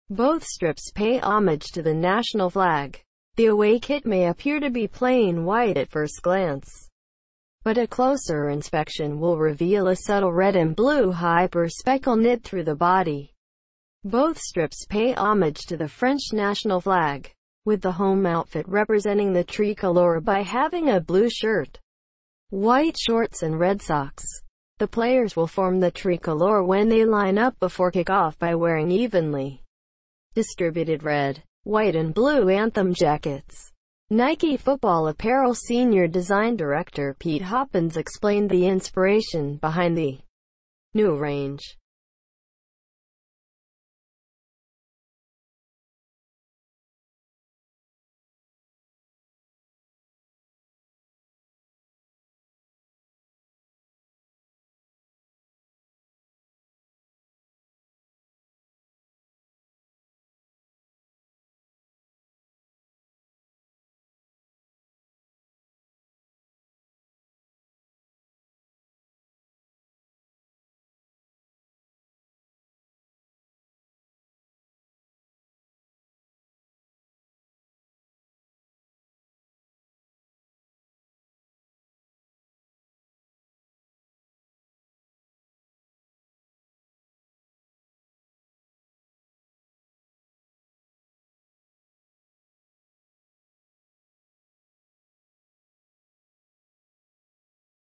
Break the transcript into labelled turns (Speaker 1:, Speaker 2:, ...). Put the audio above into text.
Speaker 1: Both strips pay homage to the national flag. The away kit may appear to be plain white at first glance, but a closer inspection will reveal a subtle red and blue hyper-speckle knit through the body. Both strips pay homage to the French national flag, with the home outfit representing the tricolore by having a blue shirt, white shorts and red socks. The players will form the tricolore when they line up before kickoff by wearing evenly distributed red, white and blue anthem jackets. Nike football apparel senior design director Pete Hoppins explained the inspiration behind the new range.